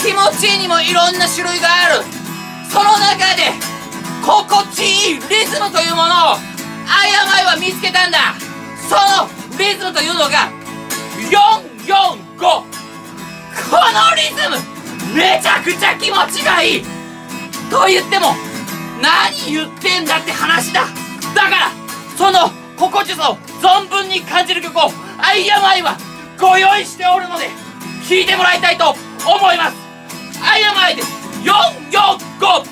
気持ちいいにもいろんな種類がある。その中で心地いいリズムというものをアイアマイは見つけたんだ。そのリズムというのが445。このリズムめちゃくちゃ気持ちがいいと言っても何言ってんだって話だ。だからその心地さを存分に感じる曲をアイアマイはご用意しておるので聴いてもらいたいと思います。アイアマイです。445。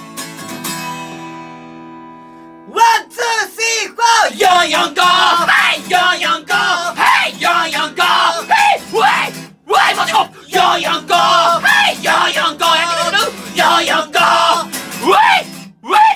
ワンツースリーフォー。445。はい、445。はい、445。はい、わいわい、もちろん445。はい、445。やってくれる445。わいわい。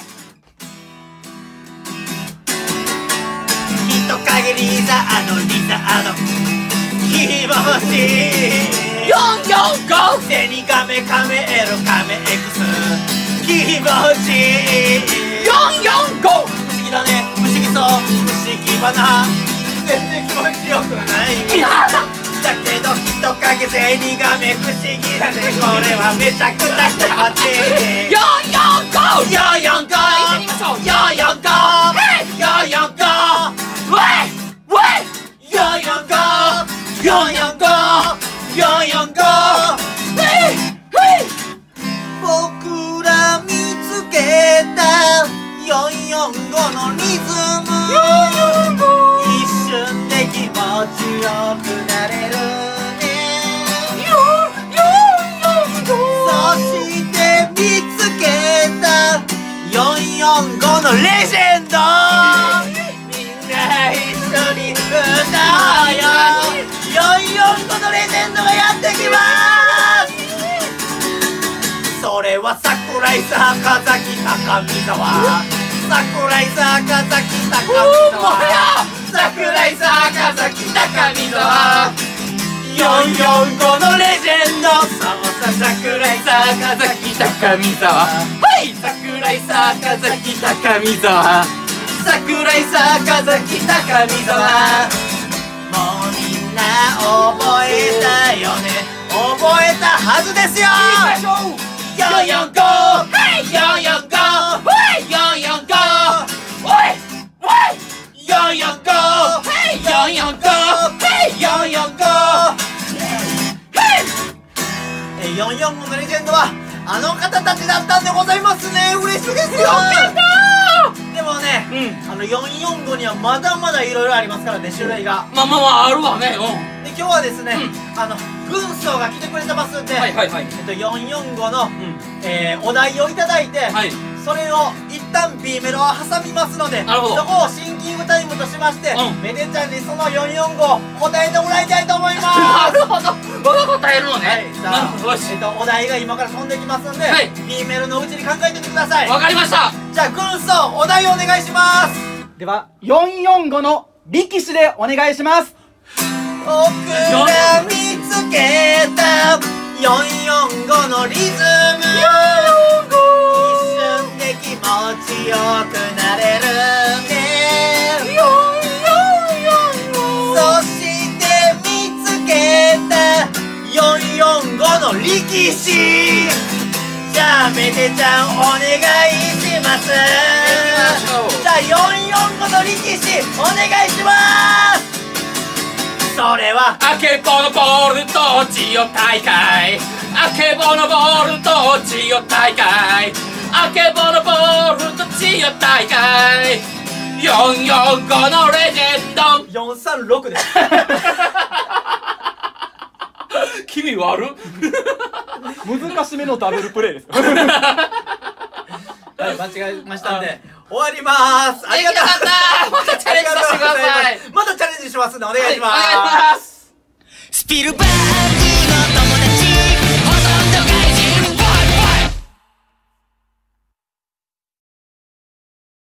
人影リザードリザード気持ちいい。 445。 ゼニガメカメエロカメエクス気持ちいい。 445。 不思議だね、不思議そう、不思議花全然気持ちよくないだけど人影ゼニガメ不思議だね。これはめちゃくちゃ気持ちいい。 445。 445。 一緒に言いましょう。 445。445。 わいわい。 445。445。445。僕ら見つけた445のリズム。一瞬で気持ちよくなれるね。そして見つけた445のレジェンド。みんな一緒に歌おうよ。445のレジェンドがやってきます。それは桜井坂崎高見沢。桜井坂崎高見沢。桜井坂崎高見沢。445のレジェンド。そうさ桜井坂崎高見沢。はい桜井坂崎高見沢。桜井坂崎高見沢。もうみんな覚えたよね。覚えたはずですよ。445。はい445。はい445。おいおい。445。はい445。はい445。445のレジェンドはあの方たちだったんでございますね。嬉しいですよ。でもね、445にはまだまだいろいろありますからね、種類が。 まあまあまああるわね。 で今日はですね、軍曹が来てくれてますんで、445の、お題をいただいて、それを一旦 B メロを挟みますので、そこをシンキングタイムとしまして、めでちゃんにその445を答えてもらいたいと思います。 なるほど。僕が答えるのね。 さあ、お題が今から飛んできますんで、B メロのうちに考えておいてください。 わかりました。 じゃあ軍曹、お題をお願いします。 では445の力士でお願いします。 僕ら見つけた445のリズム。一瞬で気持ちよくなれるね。そして見つけた445の力士。じゃあめでちゃんお願いします。じゃあ445の力士お願いします。それはあけぼのボールとジオ大会。あけぼのボールとジオ大会。あけぼのボールとジオ大会。445のレジェンド。 436です。 君悪っ。 難しめのダブルプレイです。 はい、間違えましたんで終わりまーす。ありがとうございます。 またチャレンジさせてください。 またチャレンジしますんでお願いします。 お願いします。 スピルバーグの